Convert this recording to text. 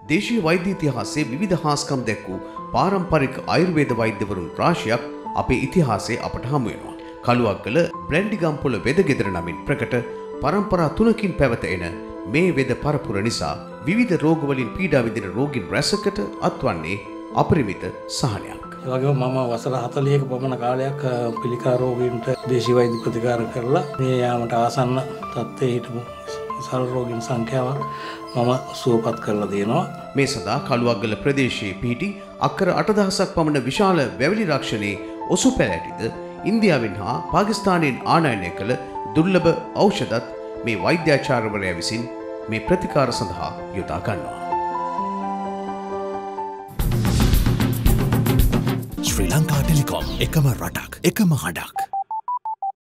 දේශීය වෛද්‍ය ඉතිහාසයේ විවිධ හාස්කම් දැක්වූ පාරම්පරික ආයුර්වේද වෛද්‍යවරුන් රාශියක් අපේ ඉතිහාසයේ අපට හමු වෙනවා. කළුවක්ගල බ්‍රැන්ඩිගම්පොළ වෙදගෙදර නමින් ප්‍රකට පරම්පරා 3කින් පැවත එන මේ වෙද පරපුර නිසා විවිධ රෝගවලින් පීඩා විඳින රෝගීන් රැසකට අත්වන්නේ අපරිමිත සහනයක්. ඒ වගේම මම වසර 40ක පමණ කාලයක් පිළිකා රෝගීන්ට දේශීය වෛද්‍ය ප්‍රතිකාර කරලා මේ යාමට ආසන්න තත්ත්වයේ හිටපු විශාල රෝගීන් සංඛ්‍යාවක් මම සුවපත් කරලා දෙනවා. මේ සඳහා කළුවක්ගල ප්‍රදේශයේ පිහිටි අක්කර 8000ක් පමණ විශාල වැවිලි රක්ෂණයේ ඔසු පැලැටිද ඉන්දියාවෙන් හා පාකිස්තානයෙන් ආනයනය කළ දුර්ලභ ඖෂධත් මේ වෛද්‍යාචාර්යවරයා විසින් මේ ප්‍රතිකාර සඳහා යොදා ගන්නවා. ශ්‍රී ලංකා ටෙලිකොම් එකම රටක් එකම හඬක්.